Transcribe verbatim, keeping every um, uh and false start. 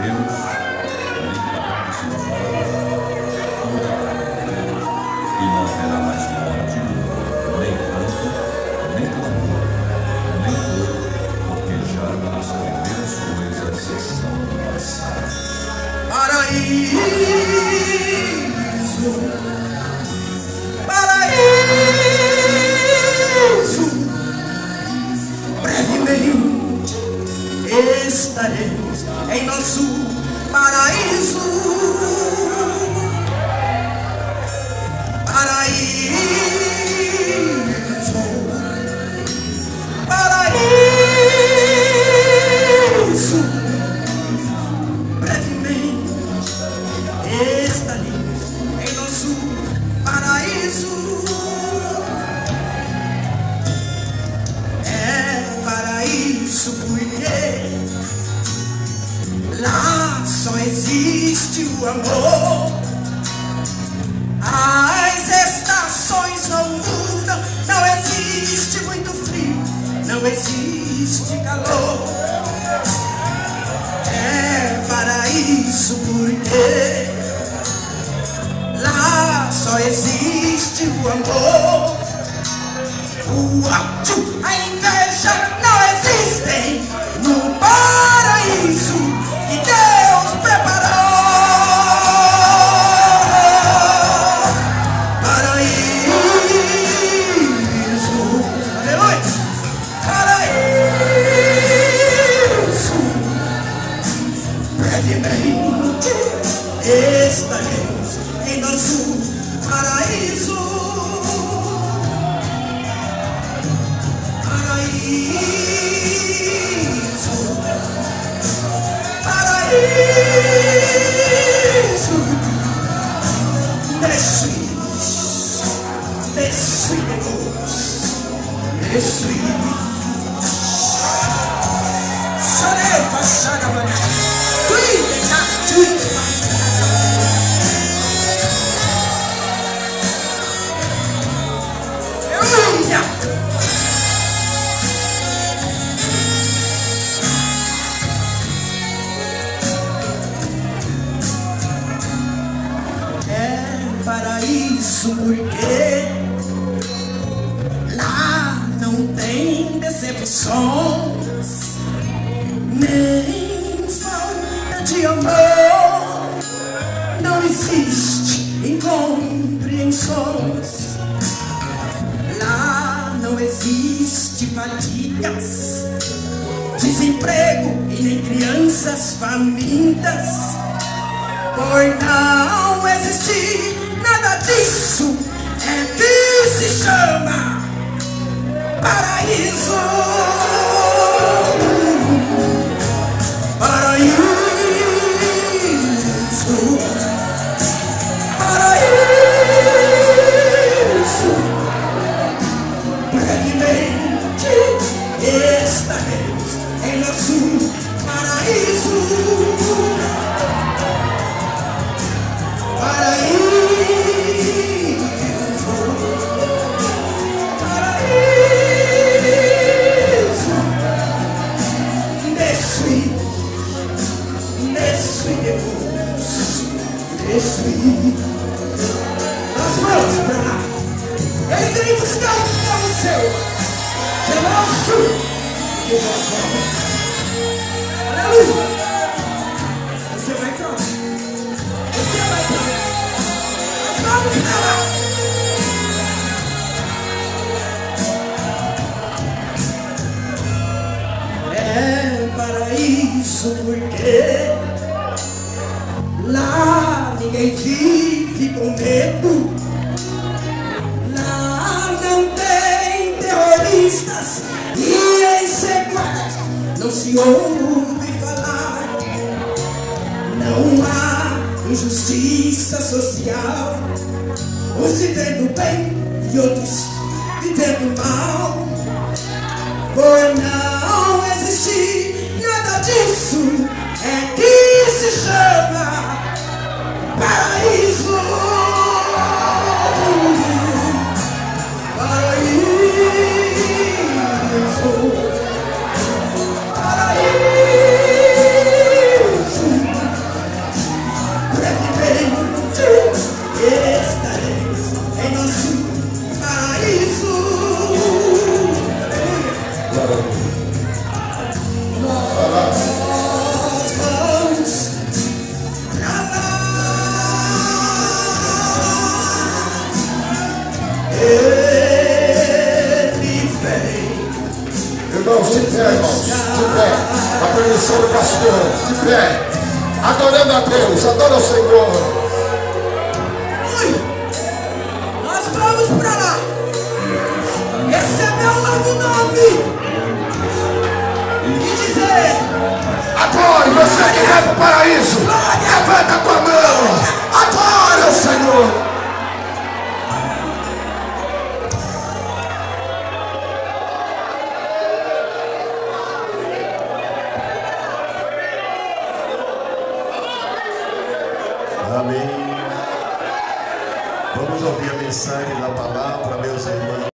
Deus, nem pacto se toda e não haverá mais morte, nem canto, nem clamor, nem dor, porque já as primeiras coisas são passadas. Paraíso, paraíso, brevemente estaremos em nosso paraíso. Paraíso, paraíso, brevemente estaremos em nosso paraíso. É paraíso porque lá só existe o amor. As estações não mudam, não existe muito frio, não existe calor. É paraíso porque lá só existe o amor. O ódio, a inveja não existem no paraíso que Deus preparou. Paraíso, aleluia, paraíso, brevemente estaremos em nosso paraíso. Paraíso, paraíso, desce, desce, desce, Sarefa, Sagamana, Tuica, Tuica. Paraíso porque lá não tem decepções, nem falta de amor, não existe incompreensões. Lá não existe fadigas, desemprego e nem crianças famintas, por não existir nada disso é que se chama paraíso. Paraíso, paraíso, brevemente estaremos em nosso paraíso. Paraíso, paraíso, desce, desce, desce, as mãos pra lá. Ele vem buscar o carro seu, é nosso, e nós vamos. Aleluia. Você vai pra lá. Você vai pra lá. Vamos pra lá. É paraíso porque lá ninguém vive com medo. Lá não tem terroristas e em sequestros não se ouve falar. Não há injustiça social, uns vivendo bem e outros vivendo mal. Por não existir nada disso é que se chama paraíso. Paraíso, paraíso, pé, irmãos. De pé. A permissão do pastor. De pé. Adorando a Deus. Adora o Senhor. Ui. Nós vamos para lá. Esse é meu novo nome. E dizer: Adore, você que vai para o paraíso. Levanta a tua mão. Adora o Senhor. Amém. Vamos ouvir a mensagem da palavra, meus irmãos.